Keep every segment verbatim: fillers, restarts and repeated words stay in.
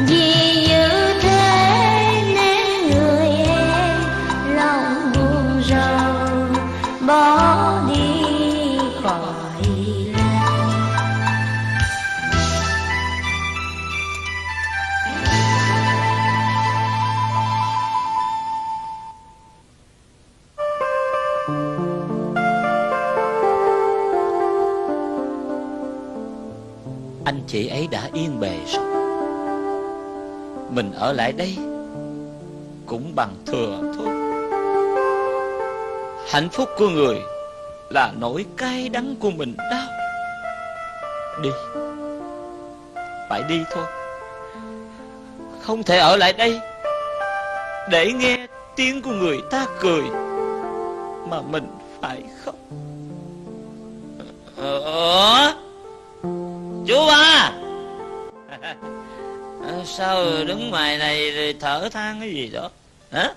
Vì như thế nên người em lòng buồn rầu bỏ đi khỏi làng. Anh chị ấy đã yên bề rồi, mình ở lại đây cũng bằng thừa thôi. Hạnh phúc của người là nỗi cay đắng của mình đau. Đi, phải đi thôi. Không thể ở lại đây để nghe tiếng của người ta cười mà mình phải khóc. Ờ, chú ba, sao đứng ngoài này rồi thở than cái gì đó hả?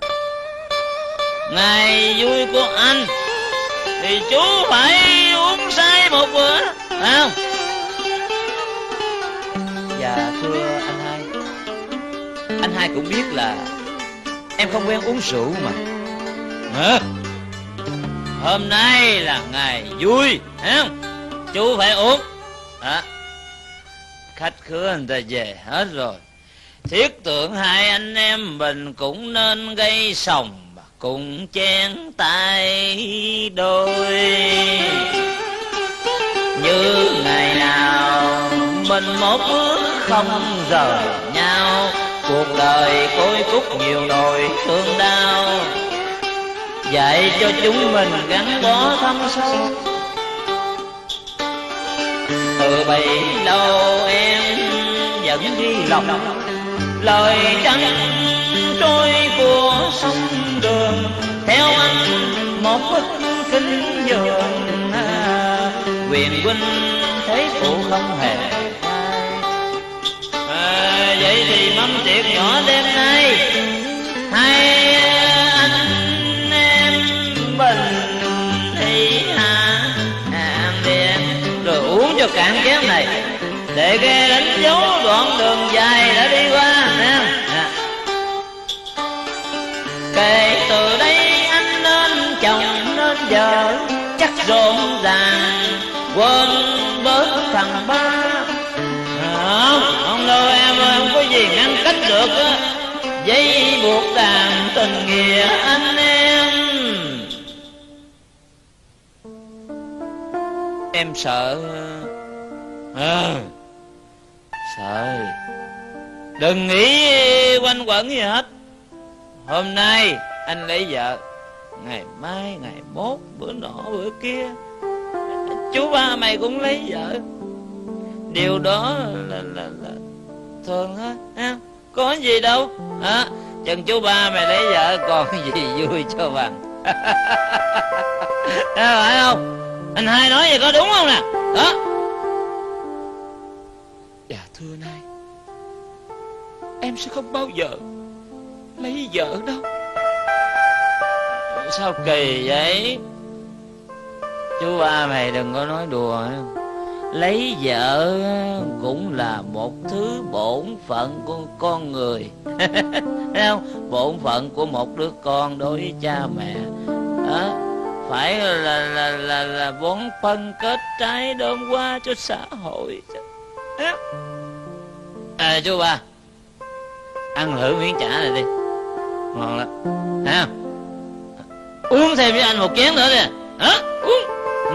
Ngày vui của anh thì chú phải uống say một bữa, phải không? Dạ thưa anh hai, anh hai cũng biết là em không quen uống rượu mà. Hả? Hôm nay là ngày vui, phải không? Chú phải uống. Hả? Khách khứa người ta về hết rồi, thiết tưởng hai anh em mình cũng nên gây sòng cùng chén tay đôi. Như ngày nào mình một bước không rời nhau, cuộc đời côi cúc nhiều nỗi thương đau, dạy cho chúng mình gắn bó thâm sâu. Từ bấy lâu em vẫn ghi lòng lời trắng trôi của sông đường, theo anh một bức kinh nhường. Quyền huynh thấy phụ không hề à, vậy thì mâm tiệc nhỏ đêm nay hai anh em mình thì hạ hàng đèn rồi uống cho cạn chén này để ghe đánh dấu đoạn đường dài đã đi qua nè. Kể từ đây anh nên chồng nên vợ chắc rộn ràng, quên bớt thằng ba. Không, không đâu em ơi, không có gì ngăn cách được á. Dây buộc đàn tình nghĩa anh em. Em sợ à, sợ. Đừng nghĩ quanh quẩn gì hết. Hôm nay anh lấy vợ, ngày mai, ngày mốt, bữa nọ, bữa kia chú ba mày cũng lấy vợ. Điều đó là, là, là thường hết ha, có gì đâu hả? Chừng chú ba mày lấy vợ còn gì vui cho bằng. Phải không? Anh hai nói vậy có đúng không nè? Đó. Dạ thưa nay, em sẽ không bao giờ lấy vợ đâu. Sao kỳ vậy? Chú ba mày đừng có nói đùa. Lấy vợ cũng là một thứ bổn phận của con người. Thấy không? Bổn phận của một đứa con đối với cha mẹ đó, phải là là là là bón phân kết trái đơm hoa cho xã hội. À chú ba, ăn thử miếng chả này đi, ngon lắm. Thấy không? Uống thêm với anh một chén nữa đi. Hả? Uống. Ừ.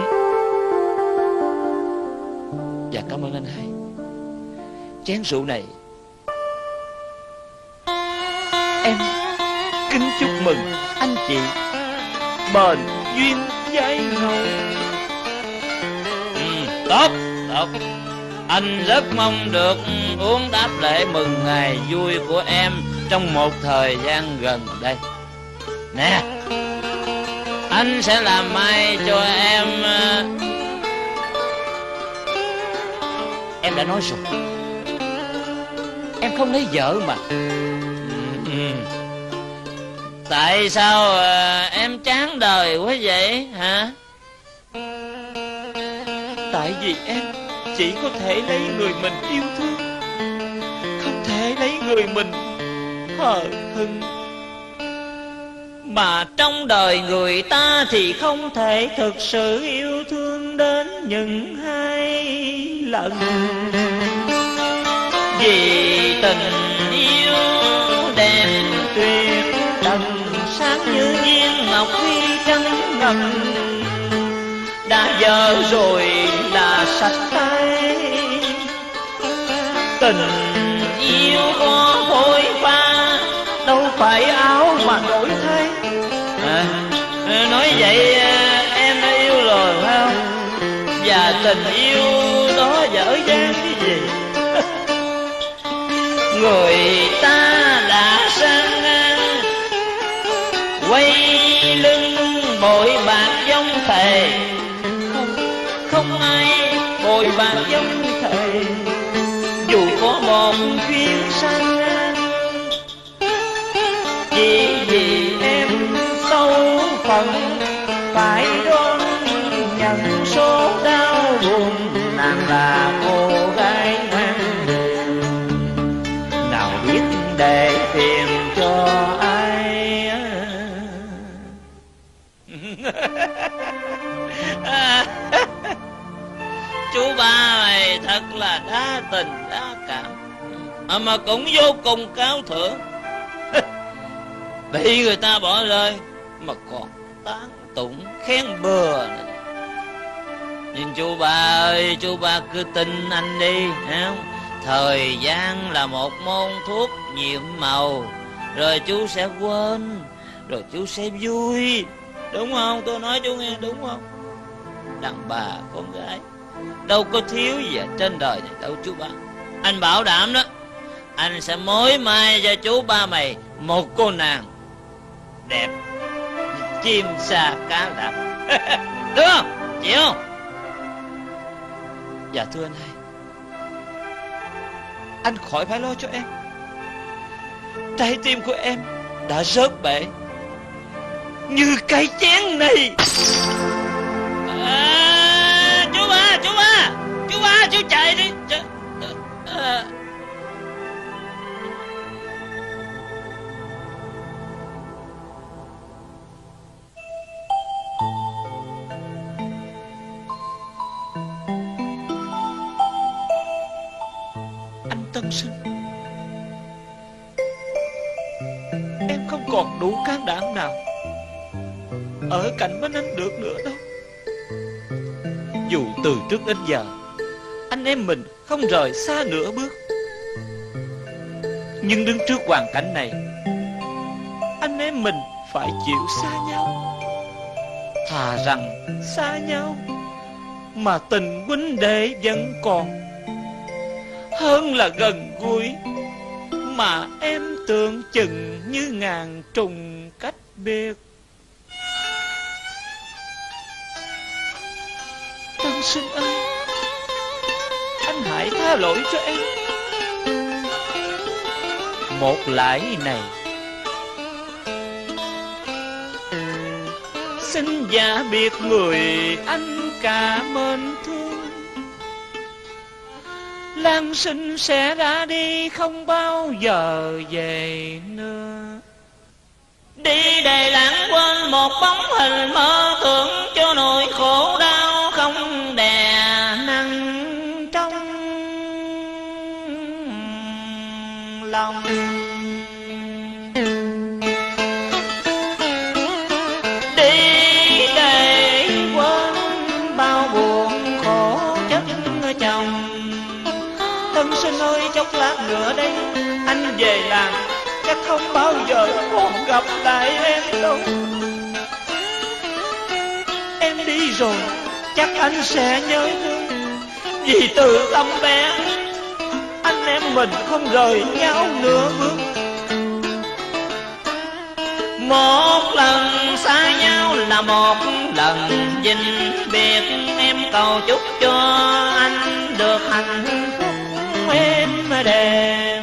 Dạ cảm ơn anh hai. Chén rượu này em kính chúc mừng anh chị bền duyên dây ngầu. Ừ, tốt, tốt. Anh rất mong được uống đáp lễ mừng ngày vui của em trong một thời gian gần đây. Nè, anh sẽ làm mai cho em. Em đã nói rồi, em không lấy vợ mà. Ừ. Tại sao em chán đời quá vậy hả? Tại vì em chỉ có thể lấy người mình yêu thương, không thể lấy người mình hờ hững. Mà trong đời người ta thì không thể thực sự yêu thương đến những hai lần. Vì tình yêu đẹp tuyệt tầng, sáng như viên ngọc huy trắng ngần, đã dở rồi là sạch tay. Tình yêu có phôi pha, đâu phải áo mà đổi thay. À, nói vậy em đã yêu rồi phải không? Và tình yêu đó dở dang cái gì? Người ta đã sang ngang, quay lưng bội bạc giống thề. Không, không ai bội bạc giống thề, dù có một chuyến sang ngang. Chỉ vì em sâu phận phải đón nhận số đau buồn. Nàng là cô gái ngoan hiền, nào biết để phiền cho ai. Chú ba này thật là đa tình đa cảm, à, mà cũng vô cùng cao thượng. Bị người ta bỏ rơi mà còn tán tụng khen bừa này. Nhưng chú ba ơi, chú ba cứ tin anh đi, hiểu không? Thời gian là một môn thuốc nhiệm màu, rồi chú sẽ quên, rồi chú sẽ vui. Đúng không? Tôi nói chú nghe đúng không? Đàn bà con gái đâu có thiếu gì trên đời này đâu chú ba. Anh bảo đảm đó, anh sẽ mối mai cho chú ba mày một cô nàng đẹp chim sa cá lặn. Được không? Chịu không? Dạ thưa anh hai, anh khỏi phải lo cho em. Trái tim của em đã rớt bể như cái chén này. À, chú ba, chú ba, chú ba, chú chạy đi. Ch à. Anh Tân Sinh, em không còn đủ can đảm nào ở cạnh bên anh được nữa đâu. Dù từ trước đến giờ anh em mình không rời xa nửa bước, nhưng đứng trước hoàn cảnh này, anh em mình phải chịu xa nhau. Thà rằng xa nhau mà tình huynh đệ vẫn còn, hơn là gần gũi mà em tưởng chừng như ngàn trùng cách biệt. Tân Sinh ơi, anh hãy tha lỗi cho em. Một lãi này xin giả biệt người anh cả mến thương. Lan Sinh sẽ ra đi không bao giờ về nữa, đi để lãng quên một bóng hình mơ tưởng cho nỗi khổ đau không đè nặng trong lòng. Đi để quên bao buồn khổ chất chồng. Tân Sinh ơi, chốc lát nữa đây anh về làng, chắc không bao giờ còn gặp lại em đâu. Em đi rồi chắc anh sẽ nhớ thương, vì từ tâm bé anh em mình không rời nhau nửa bước. Một lần xa nhau là một lần vĩnh biệt, em cầu chúc cho anh được hạnh phúc êm đềm.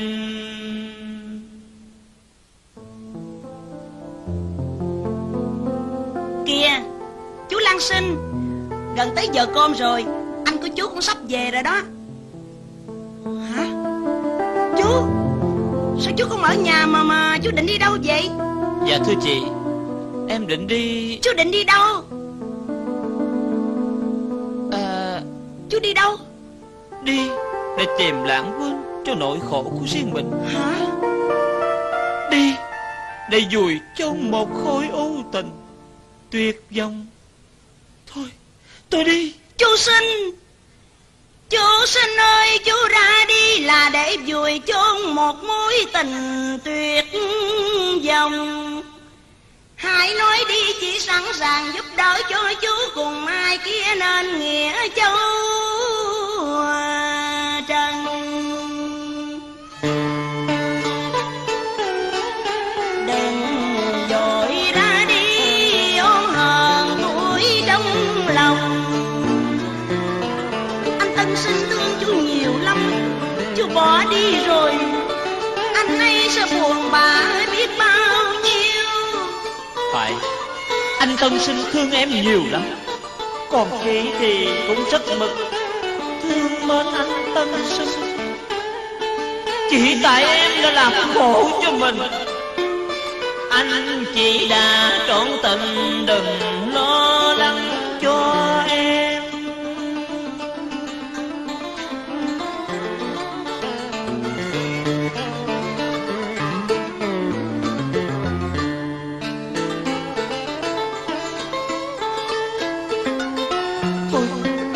Kìa chú Lan Sinh, gần tới giờ cơm rồi, anh của chú cũng sắp về rồi đó. Hả? Chú Sao chú không ở nhà mà mà chú định đi đâu vậy? Dạ thưa chị, em định đi... Chú định đi đâu? À... Chú đi đâu? Đi để tìm lãng quên cho nỗi khổ của riêng mình. Hả? Đi để vùi trong một khối u tình tuyệt vọng. Thôi, tôi đi. Chú Sinh, chú Sinh ơi, chú ra đi là để vùi chôn một mối tình tuyệt vọng. Hãy nói đi, chỉ sẵn sàng giúp đỡ cho chú cùng ai kia nên nghĩa châu trần. Đừng vội ra đi ôm hờn tuổi trong lòng. Anh Tân Sinh thương chú nhiều lắm, chú bỏ đi rồi anh ấy sẽ buồn bã biết bao nhiêu. Phải, anh Tân Sinh thương em nhiều lắm, còn chị thì cũng rất mực thương mến anh Tân Sinh. Chỉ tại em đã làm khổ cho mình. Anh chị đã trọn tình, đừng lo lắng cho em. Thôi,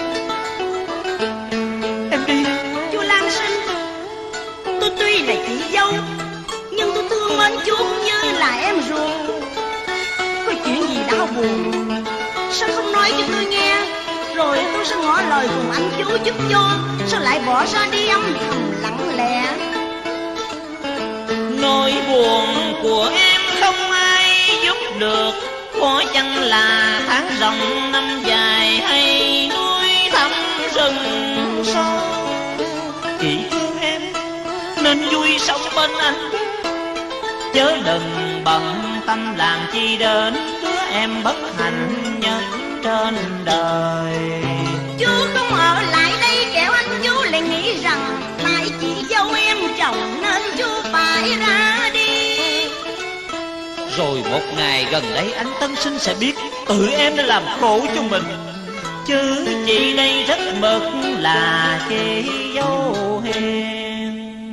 em đi. Chú Lan Sinh, tôi tuy là chị dâu nhưng tôi thương mến chú như là em ruột. Có chuyện gì đau buồn sao không nói cho tôi nghe, rồi tôi sẽ ngỏ lời cùng anh chú giúp cho. Sao lại bỏ ra đi âm thầm lặng lẽ? Nỗi buồn của em không ai giúp được, có chăng là tháng rộng năm dài hay núi thẳm rừng sâu. Chỉ thương em nên vui sống bên anh, chớ đừng bận tâm làm chi đến đứa em bất hạnh nhất trên đời. Chú không ở lại đây kẻo anh chú lại nghĩ rằng lại chị dâu em chồng nên chú phải ra đi. Rồi một ngày gần đây anh Tân Sinh sẽ biết tự em đã làm khổ cho mình, chứ chị đây rất mực là chị dâu hiền.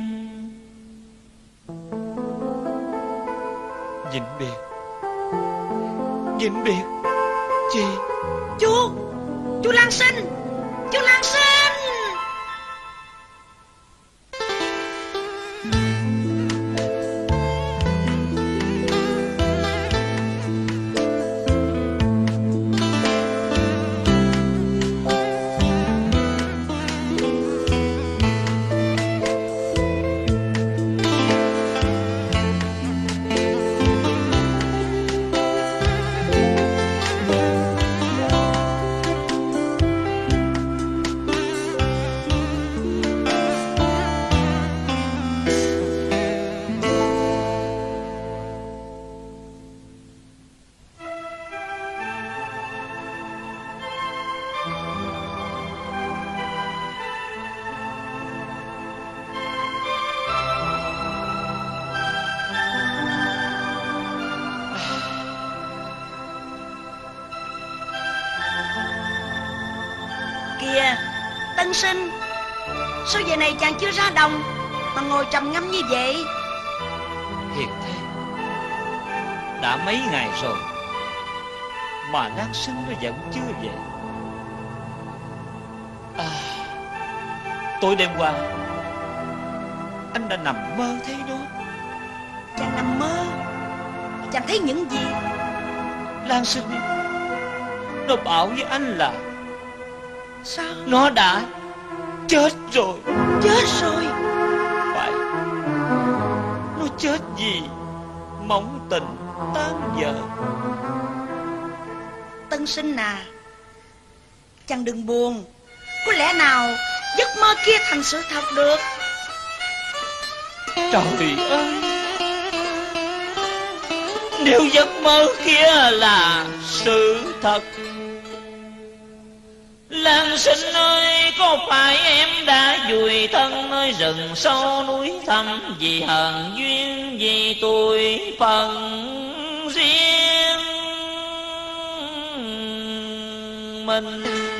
Vĩnh biệt, vĩnh biệt chị. Chú, chú Lan Sinh, chú Lan Sinh. Kìa, Tân Sinh, sao giờ này chàng chưa ra đồng mà ngồi trầm ngâm như vậy? Hiền thế, đã mấy ngày rồi mà Lan Sinh nó vẫn chưa về. À, tối đêm qua anh đã nằm mơ thấy nó. Chàng nằm mơ, chàng thấy những gì? Lan Sinh nó bảo với anh là Sao? nó đã chết rồi. Chết rồi? Phải, nó chết vì móng tình tan vỡ. Tân Sinh à, chàng đừng buồn. Có lẽ nào giấc mơ kia thành sự thật được. Trời ơi, nếu giấc mơ kia là sự thật, Lan Sinh ơi, có phải em đã vùi thân nơi rừng sâu núi thẳm, vì hờn duyên vì tuổi phận riêng mình?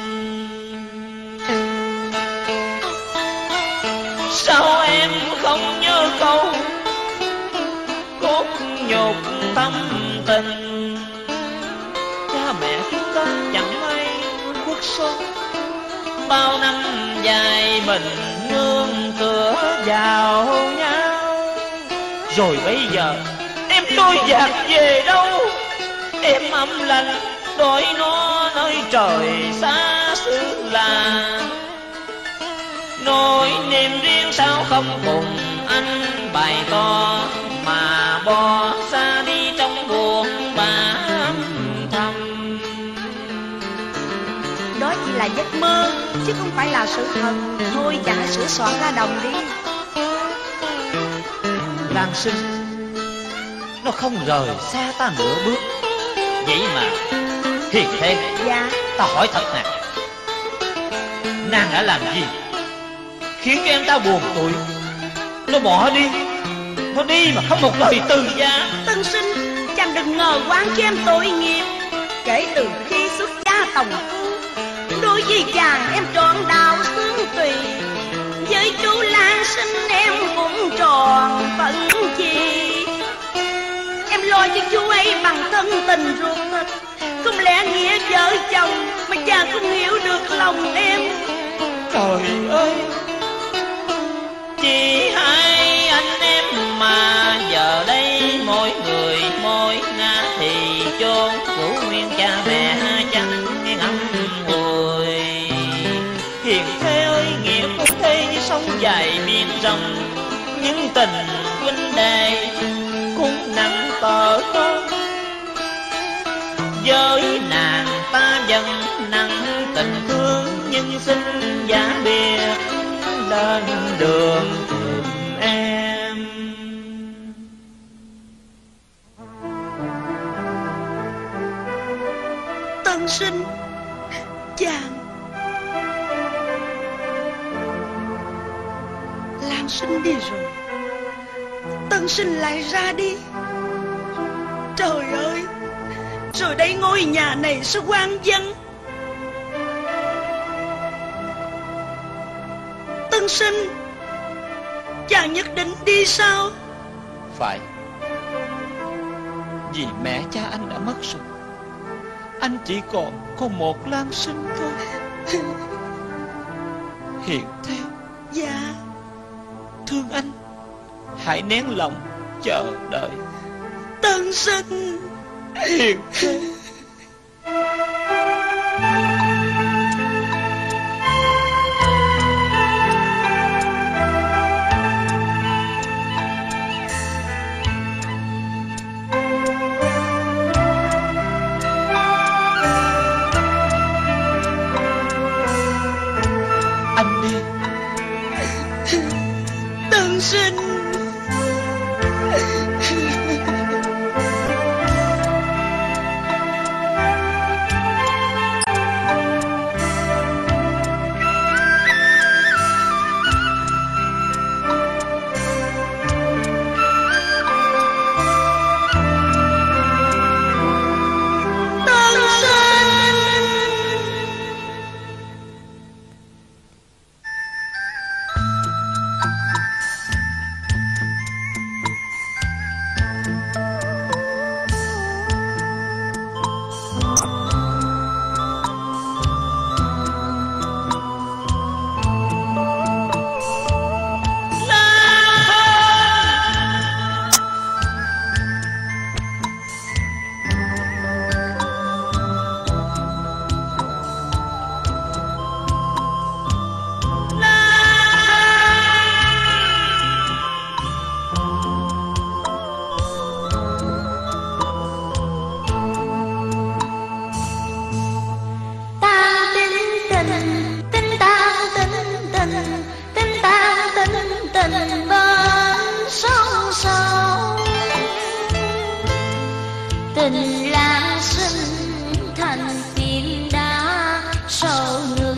Sao em không nhớ câu cốt nhục tâm tình? Cha mẹ chúng ta chẳng may quốc son, bao năm dài mình nương tựa vào nhau. Rồi bây giờ em trôi dạt về đâu? Em âm lành đôi nó nơi trời xa xứ là. Nỗi niềm riêng sao không cùng anh bày to, mà bỏ xa đi trong buồn bã âm thầm. Đó chỉ là giấc mơ chứ không phải là sự thật. Thôi cha hãy sửa soạn ra đồng đi. Lan Sinh nó không rời xa ta nửa bước. Vậy mà Hiền Thê, Dạ. ta hỏi thật nè, nàng đã làm gì khiến cho em ta buồn tủi? Nó bỏ đi, nó đi mà không một lời từ giá. Tân Sinh, chàng đừng ngờ quán cho em tội nghiệp. Kể từ khi xuất gia tòng phu, đối với chàng em trọn đạo xương tùy. Với chú Lan Sinh em cũng tròn phận chi. Em lo cho chú ấy bằng thân tình ruột thịt, không lẽ nghĩa vợ chồng mà chàng không hiểu được lòng em? Trời ơi, chỉ hai anh em mà giờ đây mỗi người mỗi ngã thì chốn của nguyên cha mẹ chẳng ngắm ngùi. Hiền Thê ơi, nghĩa của thế như sông dài biển rộng, nhưng tình huynh đệ cũng nặng tở con. Với nàng ta vẫn nặng tình thương, nhưng xin giả biệt lên đường tìm em. Tân Sinh, chàng. Lan Sinh đi rồi, Tân Sinh lại ra đi. Trời ơi, rồi đây ngôi nhà này sẽ hoang vắng. Tân Sinh, chàng nhất định đi sao? Phải, vì mẹ cha anh đã mất rồi, anh chỉ còn có một Lan Sinh thôi. Hiền Thê, Dạ. thương anh, hãy nén lòng chờ đợi. Tân Sinh. Hiền Thê. Anh đi. Tân Sinh. Tình Lan Sinh thành phiến đá sầu người.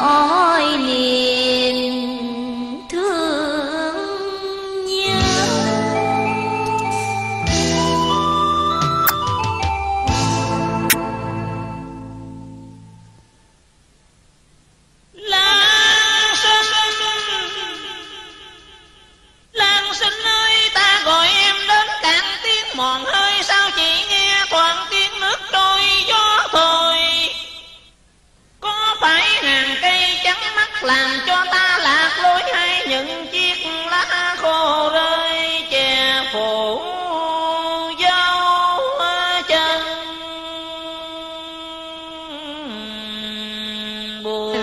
nỗi niềm thương nhớ. Lan Sinh, Lan Sinh ơi, ta gọi em đến cạn tiếng mòn hơi, sao chỉ nghe thoảng tiếng nước trôi gió thôi. Có phải hàng cây trắng mắt làm cho ta lạc lối, hay những chiếc lá khô rơi che phủ dấu chân buồn.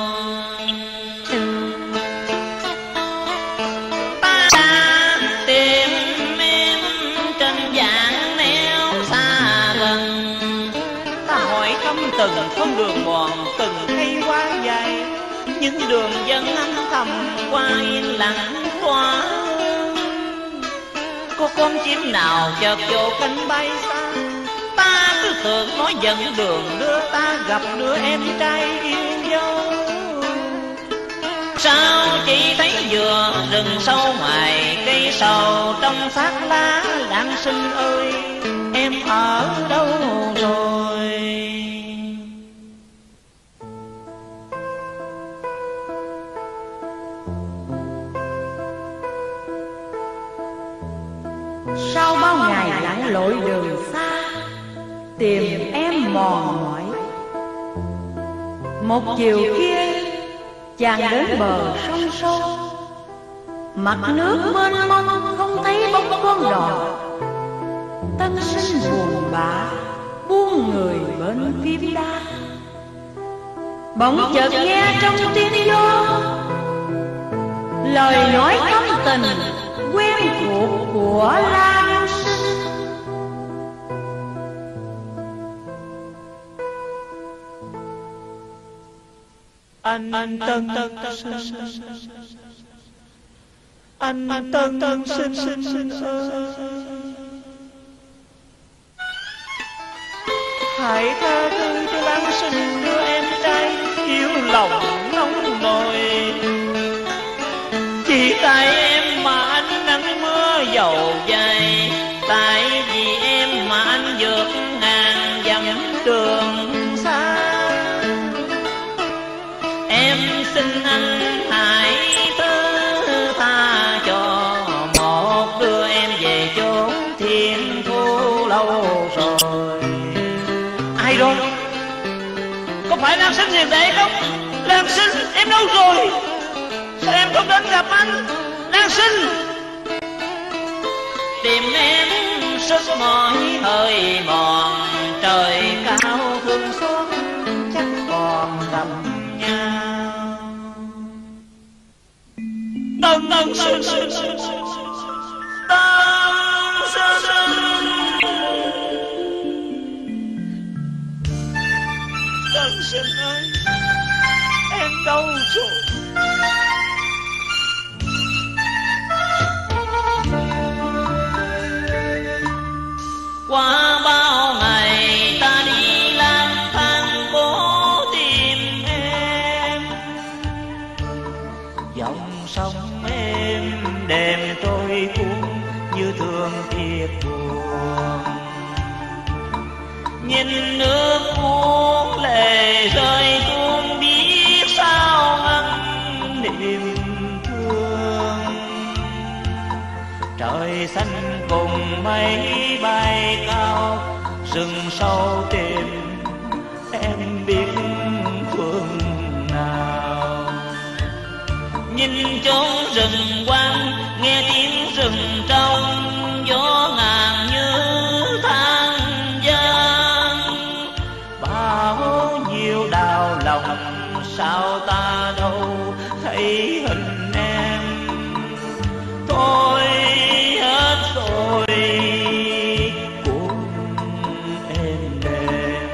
Ta đã tìm em trên dạng nẻo xa gần, ta hỏi thăm từng con đường mòn, từng cây hoa dài, những đường dân âm thầm qua yên lặng qua. Có con chim nào chợt vỗ cánh bay xa, ta cứ tưởng nó dẫn đường đưa ta gặp đứa em trai yêu dấu. Sao chỉ thấy vừa rừng sâu ngoài cây sầu trong xác lá. Lan Sinh ơi, em ở đâu rồi? Sau bao ngày lặn lội đường xa, tìm em mòn mỏi, một chiều kia chàng đến bờ sông sâu. Mặt nước mênh mông không thấy bóng con đò, Tân Sinh buồn bã buông người bên phim đá. Bỗng chợt nghe trong tiếng gió lời nói thâm tình quen thuộc của Lan Sinh. Anh anh Tân Tân Sinh, anh anh Tân Tân Sinh Sinh ơi, hãy tha thứ cho Lan Sinh đứa em trai yêu lòng nóng nồi. Chỉ tại em mà anh nắng mưa dầu dày, tại vì em mà anh vượt ngàn dặm đường xa. Em xin anh hãy thứ tha cho một đưa em về chốn thiên thu lâu rồi. Ai rồi? Có phải Lan Sinh hiền đệ không? Lan Sinh, em đâu rồi? Sao em không đến gặp anh? Lan Sinh, tìm em sức mỏi hơi mòn, trời cao thương xót chắc còn gặp nhau. Tân Tân Sinh, Tân Sinh, Tân Sinh ơi, em đâu rồi? Qua bao ngày ta đi lang thang cố tìm em, dòng sông êm đêm trôi cuốn như thương thiệt buồn. Nhìn nước cuốn lệ rơi tuôn biết sao ngăn niềm thương. Trời xanh cùng mây bay cao, rừng sâu tìm em biết phương nào. Nhìn chốn rừng quang nghe tiếng rừng trong gió ngàn như than gian. Bao nhiêu đau lòng sao ta đâu thấy hình em. Thôi hết rồi cuốn em đêm.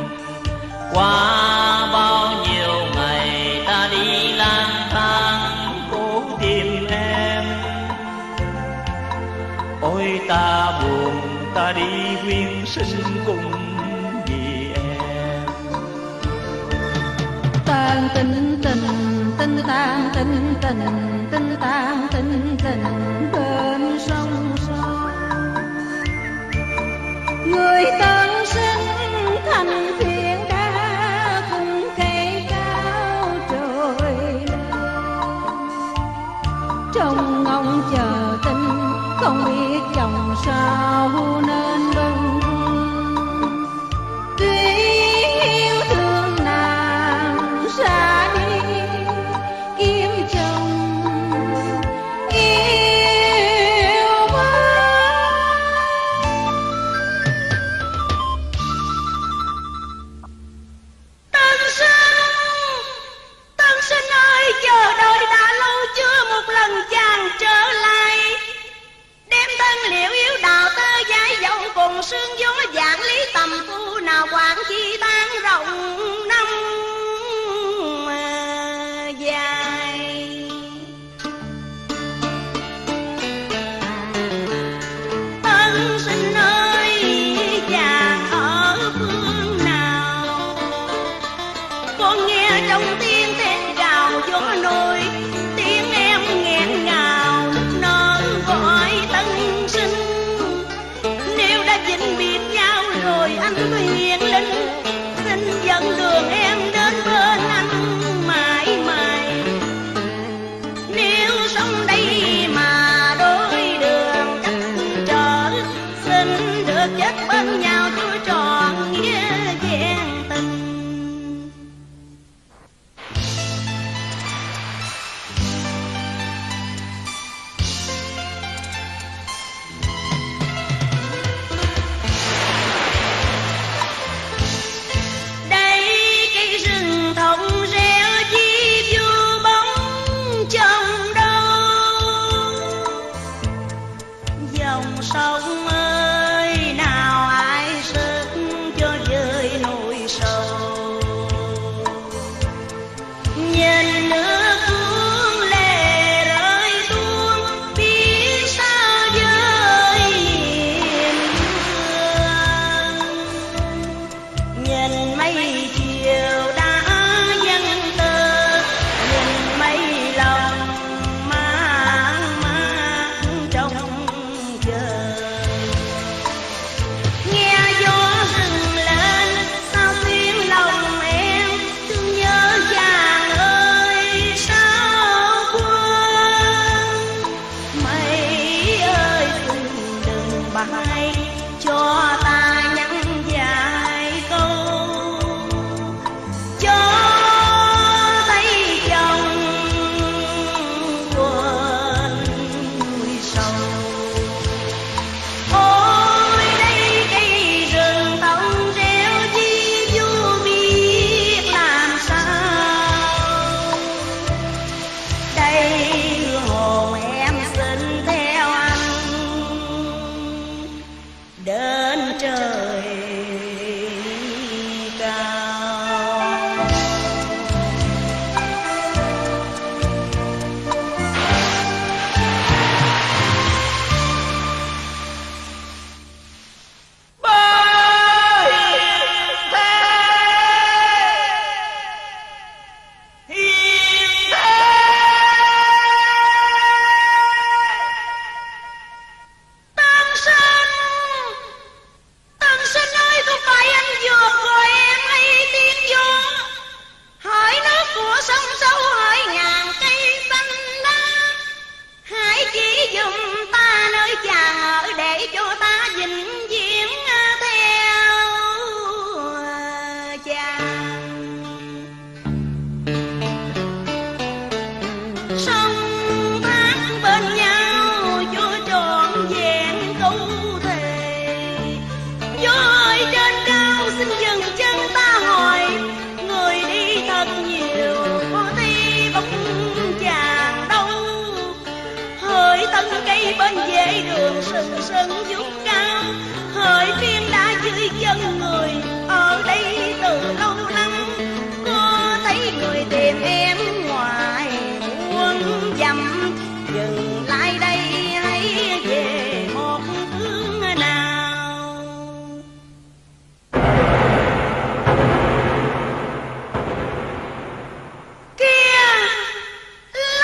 Qua bao nhiêu ngày ta đi lang thang cố tìm em. Ôi ta buồn ta đi quyến sinh cùng vì em. Tàn tình tình tinh tình, tinh tàn tinh tình bên sông sâu. Người tân sinh thành phiền đã cùng cây cao trời lên. Trong ngóng chờ tin không biết chồng sao nên bâng khuâng. Tuy yêu thương nàng xa đi kiếm chồng yêu quá. Tân sinh, tân sinh ơi, chờ đợi đã lâu chưa một lần chàng trở lại. Đem thân liệu yếu đào tơ giải dầu cùng sương gió dạng lý tầm phu nào quản chi tan rộng năm dài. Tân sinh ơi, chàng ở phương nào? Con nghe trong tiếng thét gào gió nổi, tiếng em nghẹn ngào nở gọi tân sinh. Nếu đã vĩnh biệt nhau rồi anh Huyền Linh, xin dẫn đường em đến bên anh mãi mãi. Nếu sống đây mà đôi đường cách trở, xin được chết bên nhau cho trọn nghĩa vẹn tình. Đây cây rừng thông reo chi vu bóng trong đâu. Dòng sông ơi, nào ai sức cho vơi nỗi sầu. Nhìn nước cuốn lệ rơi tuôn, biết sao với thương. Nhìn mây chiều đã dâng tơ, nhìn mây lòng mang mát trong trời. Nghe gió rừng lên sao tiếng lòng em thương nhớ chàng ơi sao quên. Mây ơi đừng đừng bay, cho ta nhắn vài câu. Cho tay chồng quên nỗi sầu. Ôi đây cây rừng thông reo chi vu biết làm sao. Đây hồn em xin theo anh đến trời cao. Bơi thế hiền thế. Tân sinh, tân sinh ơi, có phải anh vừa gọi em hay tiếng gió? Hỏi nước của sông sâu, hỏi ngàn cây xanh lá. Hãy chỉ dùm ta nơi chàng ở để cho ta vĩnh viễn theo chàng. Sông thác bên nhau cho trọn vẹn câu thề. Gió ơi trên cao xin dừng chân ta hỏi, người đi thật nhiều có thấy bóng chàng đâu. Hỡi thân cây bên vệ đường sừng sững vút cao, hỡi phiên đã dưới chân người ở đây từ lâu lắm. Có thấy người tìm em ngoài muôn dặm, dừng lại đây hãy về một hướng nào. Kia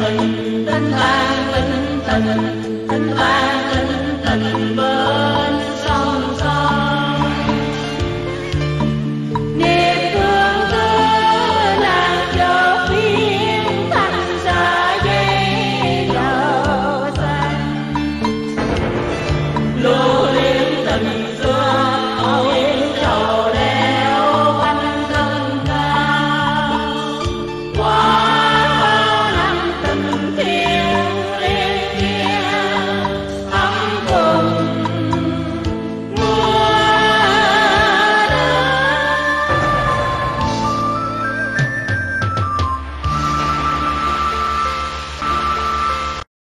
tình, tình vàng tình tình, tình vàng tình tình bờ